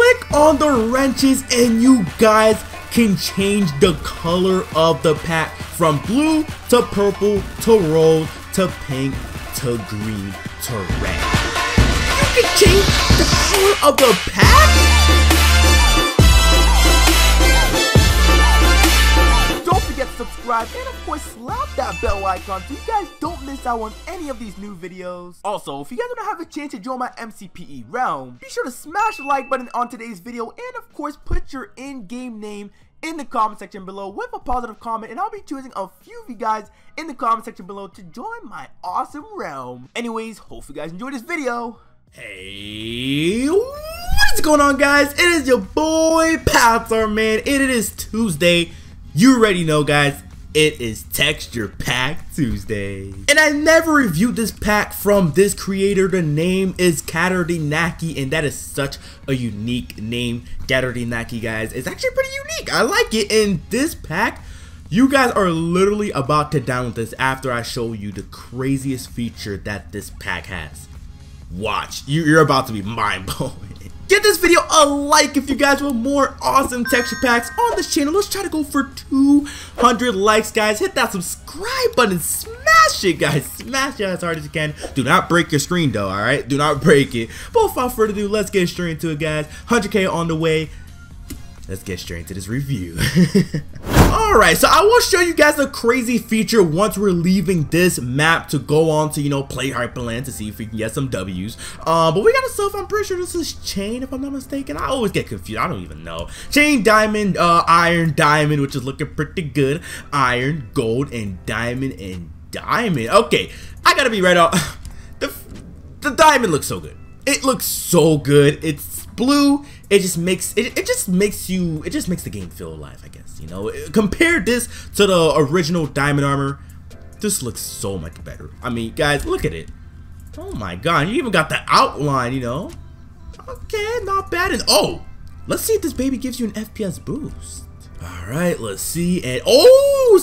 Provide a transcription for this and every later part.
Click on the wrenches and you guys can change the color of the pack from blue to purple to rose to pink to green to red. You can change the color of the pack? Don't forget to subscribe and of course slap that bell icon so you guys don't miss out on any of these new videos. Also, if you guys want to have a chance to join my MCPE realm, be sure to smash the like button on today's video and of course put your in-game name in the comment section below with a positive comment, and I'll be choosing a few of you guys in the comment section below to join my awesome realm. Anyways, hope you guys enjoyed this video. Hey, what's going on guys? It is your boy Patsar, man. It is Tuesday. You already know guys, it is Texture Pack Tuesday. And I never reviewed this pack from this creator. The name is Gatterdinaki, and that is such a unique name. Gatterdinaki, guys, it's actually pretty unique. I like it. In this pack, you guys are literally about to download this after I show you the craziest feature that this pack has. Watch, you're about to be mind blowing. Give this video a like if you guys want more awesome texture packs on this channel. Let's try to go for 200 likes, guys. Hit that subscribe button. Smash it, guys. Smash it as hard as you can. Do not break your screen, though, all right? Do not break it. But without further ado, let's get straight into it, guys. 100K on the way. Let's get straight into this review. Alright, so I will show you guys a crazy feature once we're leaving this map to go on to, you know, play Hyperland to see if we can get some W's. But we got a stuff, I'm pretty sure this is chain, if I'm not mistaken. I always get confused, I don't even know. Chain, diamond, iron, diamond, which is looking pretty good. Iron, gold, and diamond, and diamond. Okay, I gotta be right out. The diamond looks so good. It looks so good. It's blue. It just makes the game feel alive, I guess, you know. Compare this to the original diamond armor. This looks so much better. I mean, guys, look at it. Oh my god, you even got the outline, you know. Okay, not bad. And oh, let's see if this baby gives you an FPS boost. All right, let's see. And oh,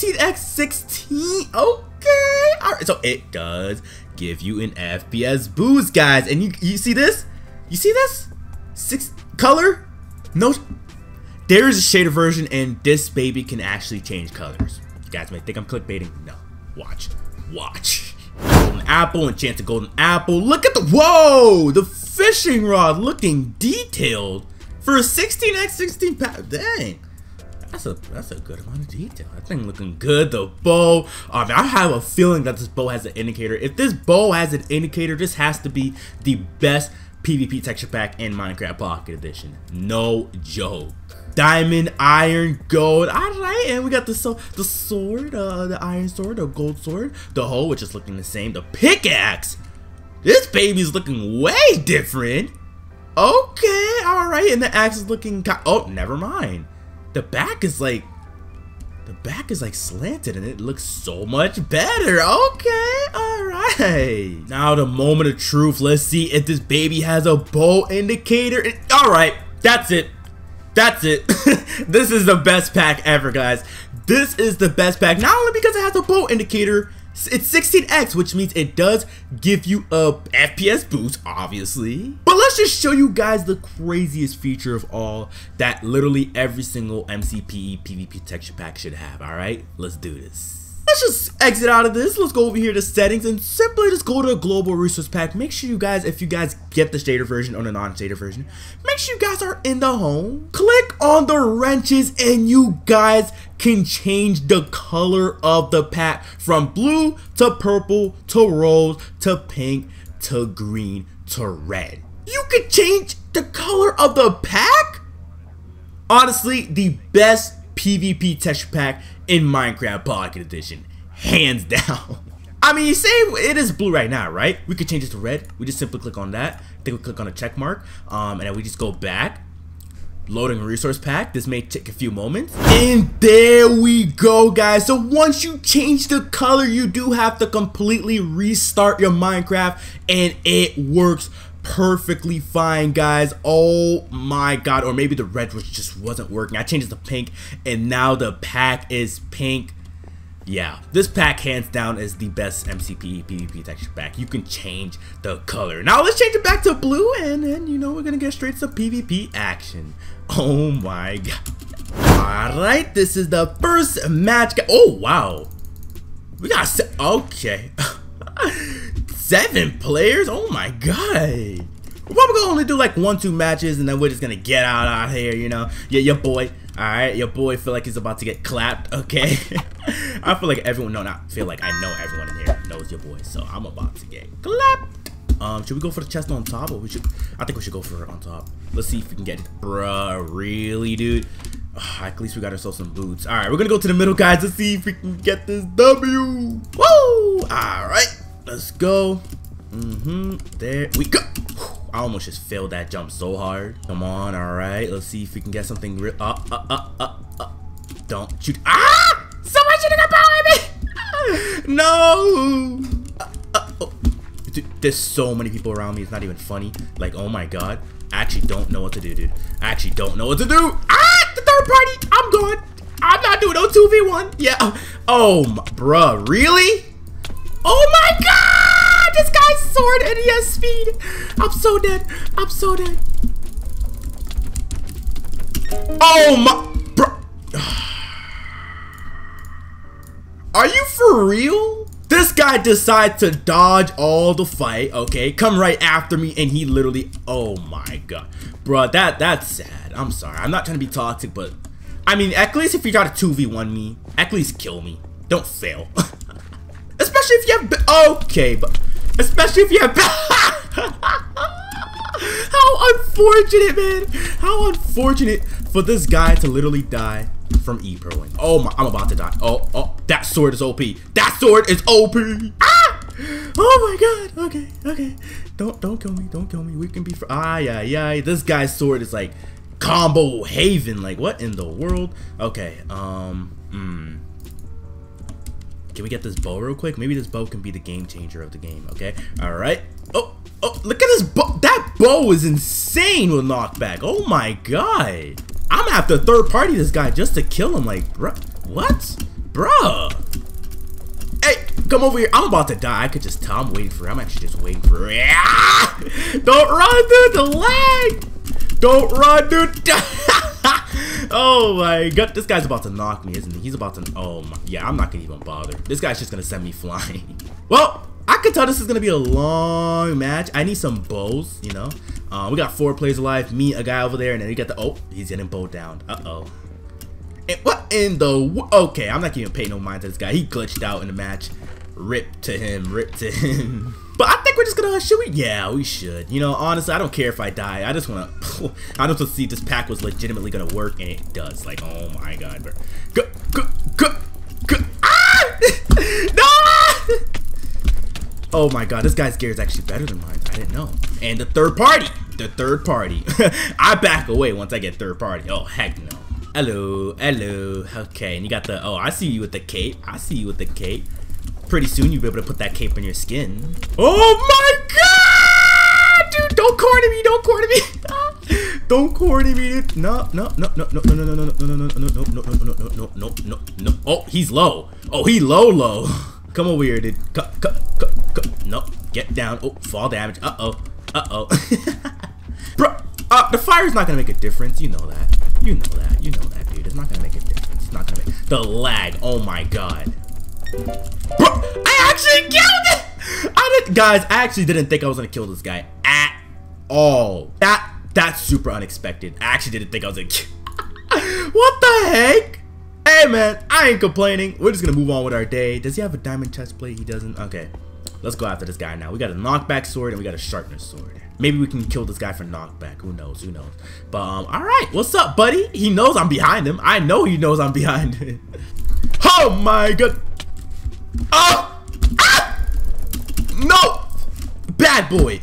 16x16. Okay, all right, so it does give you an FPS boost, guys. And you see this? You see this? Color? No. There is a shader version, and this baby can actually change colors. You guys might think I'm clickbaiting. No. Watch. Watch. Golden apple, enchanted golden apple. Look at the whoa! The fishing rod looking detailed for a 16x16 pack. Dang. That's a good amount of detail. That thing looking good. The bow. I have a feeling that this bow has an indicator. If this bow has an indicator, this has to be the best PvP texture pack in Minecraft Pocket Edition. No joke. Diamond, iron, gold. Alright, and we got the sword, the iron sword, the gold sword, the hoe, which is looking the same, the pickaxe. This baby's looking way different. Okay, alright, and the axe is looking oh, never mind. The back is like slanted and it looks so much better. Okay, alright. Now the moment of truth. Let's see if this baby has a bow indicator. Alright, that's it. That's it. This is the best pack ever, guys. This is the best pack. Not only because it has a bow indicator, it's 16x, which means it does give you a FPS boost, obviously. But let's just show you guys the craziest feature of all that literally every single MCPE PvP texture pack should have, alright? Let's do this. Let's just exit out of this. Let's go over here to settings and simply just go to a global resource pack. Make sure you guys, if you guys get the shader version or the non-shader version, make sure you guys are in the home. Click on the wrenches and you guys can change the color of the pack from blue to purple to rose to pink to green to red. You can change the color of the pack? Honestly, the best PvP texture pack in Minecraft Pocket Edition, hands down. I mean, you say it is blue right now, right? We could change it to red. We just simply click on that. Then we click on a check mark, and then we just go back. Loading a resource pack. This may take a few moments. And there we go, guys. So once you change the color, you do have to completely restart your Minecraft, and it works perfectly fine, guys. Oh my god. Or maybe the red just wasn't working. I changed it to pink and now the pack is pink. Yeah, this pack hands down is the best MCPE PvP texture pack. You can change the color. Now let's change it back to blue, and then you know we're gonna get straight to PvP action. Oh my god. Alright, this is the first match. Oh wow. We got okay. 7 players? Oh my god. We're probably gonna only do like 1-2 matches, and then we're just gonna get out here, you know. Yeah, your boy. Alright, your boy feel like he's about to get clapped, okay? I feel like everyone, no, not feel like, I know everyone in here knows your boy, so I'm about to get clapped. Should we go for the chest on top, or I think we should go for it on top. Let's see if we can get it. Bruh, really, dude? At least we got ourselves some boots. Alright, we're gonna go to the middle, guys. Let's see if we can get this W. Woo! Alright, let's go. There we go. I almost just failed that jump so hard. Come on, alright. Let's see if we can get something real. Don't shoot. Ah! Someone shooting a bow at me! No! Oh. Dude, there's so many people around me. It's not even funny. Like, oh my god. I actually don't know what to do, dude. I actually don't know what to do. Ah! The third party! I'm gone. I'm not doing no 2v1. Yeah. Oh, bruh. Really? Oh my god! This guy's sword and he has speed. I'm so dead. I'm so dead. Oh my, bro. Are you for real? This guy decides to dodge all the fight, okay? Come right after me, and he literally, oh my god. Bro, that's sad. I'm sorry. I'm not trying to be toxic, but I mean, at least if you try to 2v1 me, at least kill me. Don't fail. Especially if you have, okay, but especially if you have, how unfortunate, man. How unfortunate for this guy to literally die from E-Proing. Oh my, I'm about to die. Oh, that sword is OP. That sword is OP. Ah! Oh my god. Okay. Don't kill me. Don't kill me. We can be for, yeah. This guy's sword is like combo haven. Like, what in the world? Okay, Can we get this bow real quick? Maybe this bow can be the game changer of the game, okay? Alright. Oh, look at this bow. That bow is insane with knockback. Oh my god. I'm gonna have to third party this guy just to kill him. Like, bruh. What? Bruh. Hey, come over here. I'm about to die. I could just tell. I'm waiting for it. I'm actually just waiting for it. Ah! Don't run, dude. The lag. Don't run, dude. Oh my god, this guy's about to knock me, isn't he? He's about to, oh my, yeah, I'm not gonna even bother. This guy's just gonna send me flying. Well, I can tell this is gonna be a long match. I need some bows, you know. We got 4 players alive, me, a guy over there, and then we got the, oh, he's getting bowed down. And what in the, okay, I'm not even paying no mind to this guy. He glitched out in the match. Rip to him. But I think we're just gonna, should we? Yeah, we should. You know, honestly, I don't care if I die. I just wanna see if this pack was legitimately gonna work, and it does. Like, oh my god, bro. Go. Ah! No! Oh my god, this guy's gear is actually better than mine. I didn't know. And the third party. I back away once I get third party. Oh, heck no. Hello. Okay, and you got the, oh, I see you with the cape. Pretty soon you'll be able to put that cape on your skin. Oh my god! Dude, don't corner me. Don't corner me. No. Oh, he's low. Oh, he low. Come over here, dude. No, get down. Oh, fall damage. Uh-oh. Bro, the fire's not gonna make a difference. You know that. You know that, dude. It's not gonna make a difference. It's not gonna make the lag. Oh my god. Bro, I actually killed it! Guys, I actually didn't think I was gonna kill this guy at all. That's super unexpected. I actually didn't think I was gonna What the heck? Hey man, I ain't complaining. We're just gonna move on with our day. Does he have a diamond chest plate? He doesn't. Okay, let's go after this guy now. We got a knockback sword and we got a sharpness sword. Maybe we can kill this guy for knockback. Who knows? But alright, what's up, buddy? He knows I'm behind him. I know he knows I'm behind him. Oh my god. Oh! Ah! No! Bad boy.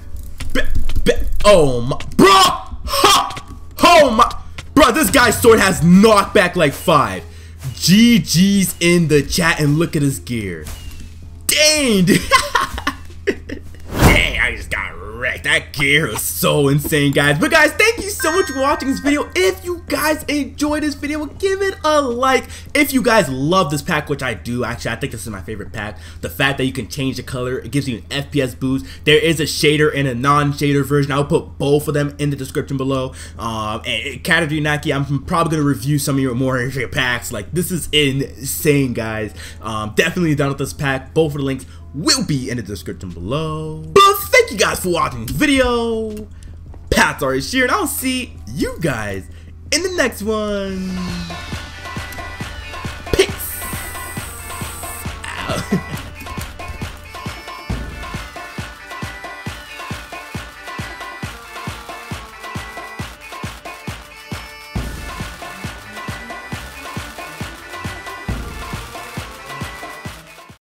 Oh my, bro! Ha! Oh my, bro! This guy's sword has knockback like 5. GG's in the chat and look at his gear. Dang, dude. Dang, I just got wrecked. Like, that gear is so insane, guys. But guys, thank you so much for watching this video. If you guys enjoyed this video, give it a like. If you guys love this pack, which I do, actually, I think this is my favorite pack. The fact that you can change the color, it gives you an FPS boost. There is a shader and a non-shader version. I'll put both of them in the description below. And Category Nike, I'm probably gonna review some of your more packs. Like, this is insane, guys. Definitely down with this pack. Both of the links will be in the description below. But thank you guys for watching this video. Pat's already here, and I'll see you guys in the next one.